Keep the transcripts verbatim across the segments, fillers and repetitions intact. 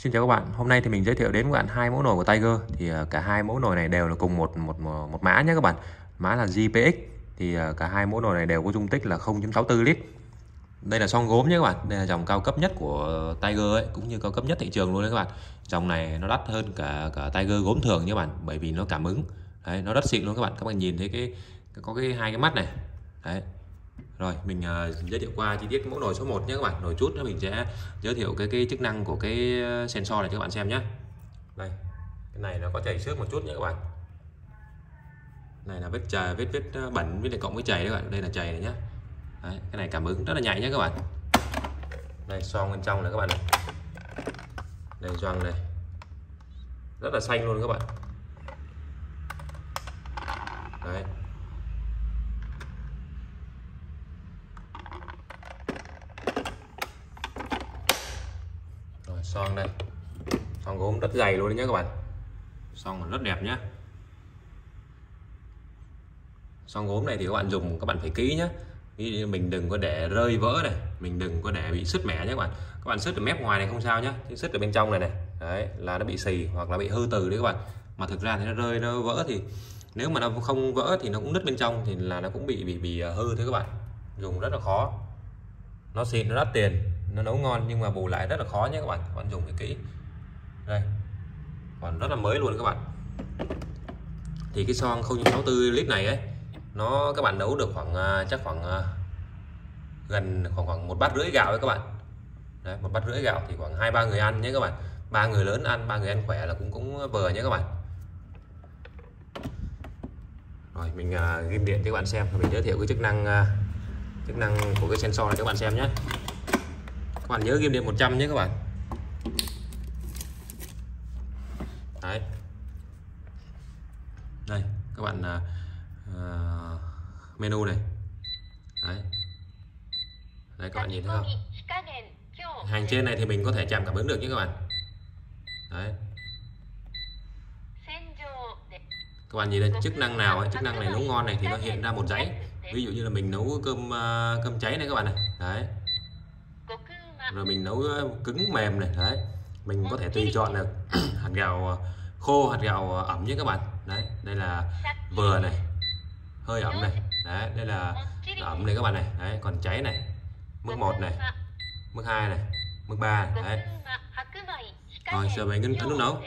Xin chào các bạn, hôm nay thì mình giới thiệu đến các bạn hai mẫu nồi của Tiger. Thì uh, cả hai mẫu nồi này đều là cùng một một một mã nhé các bạn. Mã là giê pê ích. Thì uh, cả hai mẫu nồi này đều có dung tích là không phẩy sáu tư lít. Đây là son gốm nhé các bạn, đây là dòng cao cấp nhất của Tiger ấy, cũng như cao cấp nhất thị trường luôn đấy các bạn. Dòng này nó đắt hơn cả cả Tiger gốm thường nhé các bạn, bởi vì nó cảm ứng. Đấy, nó rất xịn luôn các bạn. Các bạn nhìn thấy cái có cái hai cái mắt này. Đấy. Rồi mình uh, giới thiệu qua chi tiết mẫu nồi số một nhé các bạn. Nồi chút nữa mình sẽ giới thiệu cái cái chức năng của cái sensor này cho các bạn xem nhé. Đây, cái này nó có chảy xước một chút nhé các bạn. Này là vết chày, vết vết bẩn với lại cộng với chày các bạn. Đây là chày này nhé. Đấy, cái này cảm ứng rất là nhạy nhé các bạn. Đây son bên trong này các bạn này. Đây gioăng này. Rất là xanh luôn các bạn. Đấy. Rồi son đây. Son gốm rất dày luôn đấy nhé các bạn. Son rất đẹp nhé. Son gốm này thì các bạn dùng các bạn phải kỹ nhé. Mình đừng có để rơi vỡ này, mình đừng có để bị sứt mẻ nhé các bạn. Các bạn sứt ở mép ngoài này không sao nhé, chứ sứt ở bên trong này này, đấy là nó bị xì hoặc là bị hư từ đấy các bạn. Mà thực ra thì nó rơi nó vỡ thì nếu mà nó không vỡ thì nó cũng nứt bên trong thì là nó cũng bị bị bị hư thế các bạn. Dùng rất là khó. Nó xịn, nó đắt tiền, nó nấu ngon nhưng mà bù lại rất là khó nhé các bạn. Các bạn dùng phải kỹ. Đây. Còn rất là mới luôn các bạn. Thì cái son không phẩy sáu tư lít này ấy, nó các bạn nấu được khoảng chắc khoảng gần khoảng khoảng một bát rưỡi gạo đấy các bạn. Đấy, một bát rưỡi gạo thì khoảng hai ba người ăn nhé các bạn. Ba người lớn ăn, ba người ăn khỏe là cũng cũng vừa nhé các bạn. Rồi mình uh, ghim điện cho các bạn xem, mình giới thiệu cái chức năng uh, chức năng của cái sensor này cho các bạn xem nhé. Các bạn nhớ ghim điện một trăm nhé các bạn. Đấy. Đây các bạn uh, uh, menu này. Đấy. Đấy các bạn nhìn thấy không? Hàng trên này thì mình có thể chạm cảm ứng được nhé các bạn. Đấy. Các bạn nhìn thấy chức năng nào ấy, chức năng này nấu ngon này thì nó hiện ra một dãy. Ví dụ như là mình nấu cơm uh, cơm cháy này các bạn này. Đấy. Rồi mình nấu cứng mềm này, đấy. Mình có thể tùy chọn được hạt gạo khô, hạt gạo ẩm nhé các bạn. Đấy, đây là vừa này, hơi ẩm này. Đấy, đây là ẩm này các bạn này. Đấy, còn cháy này. Mức một này, mức hai này, mức ba này. Đấy. Rồi giờ mình ấn nút nấu.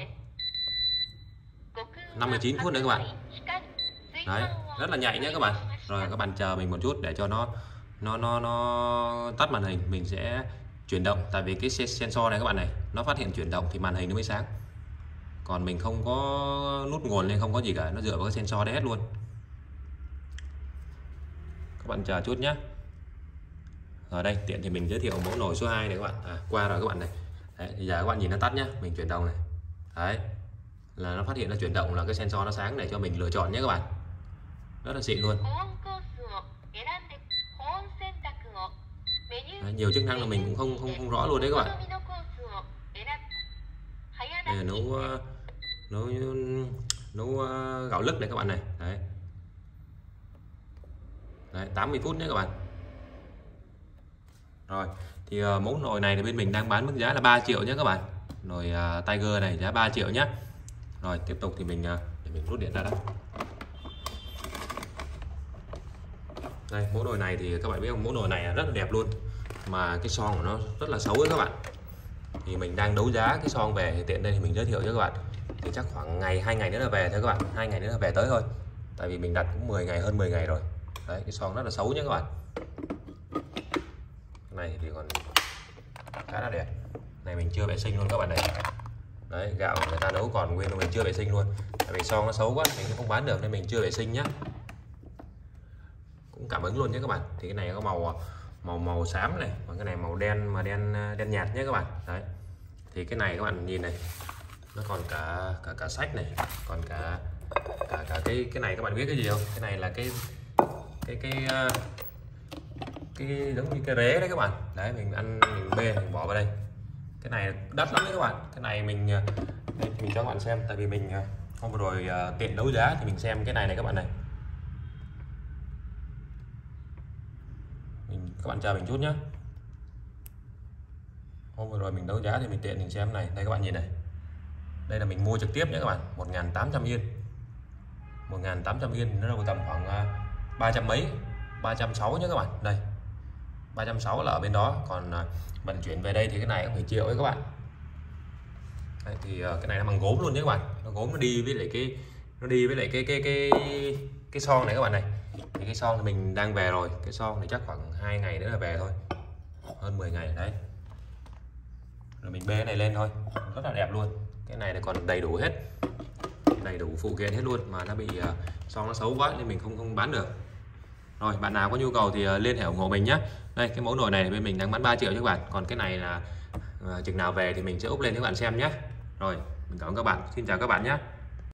năm mươi chín phút nữa các bạn. Đấy, rất là nhạy nhé các bạn. Rồi các bạn chờ mình một chút để cho nó nó nó nó tắt màn hình, mình sẽ chuyển động, tại vì cái sensor này các bạn này, nó phát hiện chuyển động thì màn hình nó mới sáng. Còn mình không có nút nguồn nên không có gì cả, nó dựa vào cái sensor đấy hết luôn. Các bạn chờ chút nhé. Ở đây tiện thì mình giới thiệu mẫu nồi số hai này các bạn. À, qua rồi các bạn này. Đấy, thì giờ các bạn nhìn nó tắt nhé, mình chuyển động này. Đấy. Là nó phát hiện nó chuyển động là cái sensor nó sáng để cho mình lựa chọn nhé các bạn. Rất là xịn luôn. Đấy, nhiều chức năng là mình cũng không không không rõ luôn đấy các bạn. Đây là nấu nấu nấu gạo lứt này các bạn này. Đấy. Đấy, tám mươi phút nhé các bạn. Rồi, thì uh, mẫu nồi này thì bên mình đang bán mức giá là ba triệu nhé các bạn. Nồi uh, Tiger này giá ba triệu nhé. Rồi, tiếp tục thì mình uh, để mình rút điện ra đó. Đây, mẫu nồi này thì các bạn biết không, mẫu nồi này rất là đẹp luôn. Mà cái son của nó rất là xấu ấy các bạn. Thì mình đang đấu giá cái son về thì tiện đây thì mình giới thiệu cho các bạn. Thì chắc khoảng ngày hai ngày nữa là về thôi các bạn, hai ngày nữa là về tới thôi. Tại vì mình đặt cũng mười ngày, hơn mười ngày rồi. Đấy, cái son rất là xấu nhé các bạn. Này thì còn khá là đẹp. Này mình chưa vệ sinh luôn các bạn này. Đấy, gạo người ta nấu còn nguyên mình chưa vệ sinh luôn. Tại vì son nó xấu quá mình không bán được nên mình chưa vệ sinh nhá. Cũng cảm ứng luôn nhé các bạn. Thì cái này có màu màu màu xám này, còn cái này màu đen mà đen đen nhạt nhé các bạn. Đấy. Thì cái này các bạn nhìn này, nó còn cả cả cả sách này, còn cả cả cả cái cái này các bạn biết cái gì không? Cái này là cái cái cái cái giống như cái rế đấy các bạn. Đấy, mình ăn mình bê mình bỏ vào đây. Cái này đắt lắm đấy các bạn. Cái này mình đây, mình cho các bạn xem, tại vì mình hôm vừa rồi uh, tiện đấu giá thì mình xem cái này này các bạn này. Mình, các bạn chờ mình chút nhé. Hôm vừa rồi mình đấu giá thì mình tiện mình xem này, đây các bạn nhìn này, đây là mình mua trực tiếp nhé các bạn, một nghìn tám trăm yên, một nghìn tám trăm yên nó đâu tầm khoảng ba trăm mấy, ba trăm sáu mươi nhé các bạn. Đây ba trăm sáu mươi là ở bên đó, còn vận chuyển về đây thì cái này cũng phải triệu ấy các bạn. Đây, thì cái này nó bằng gốm luôn nhé các bạn, nó gốm nó đi với lại cái nó đi với lại cái cái cái cái, cái son này các bạn này. Thì cái son thì mình đang về rồi, cái son thì chắc khoảng hai ngày nữa là về thôi, hơn mười ngày đấy. Rồi mình bê cái này lên thôi, rất là đẹp luôn. Cái này là còn đầy đủ hết, đầy đủ phụ kiện hết luôn, mà nó bị uh, son nó xấu quá nên mình không không bán được. Rồi bạn nào có nhu cầu thì uh, liên hệ ủng hộ mình nhé. Đây cái mẫu nồi này bên mình đang bán ba triệu cho các bạn, còn cái này là uh, chừng nào về thì mình sẽ úp lên cho các bạn xem nhé. Rồi mình cảm ơn các bạn, xin chào các bạn nhé.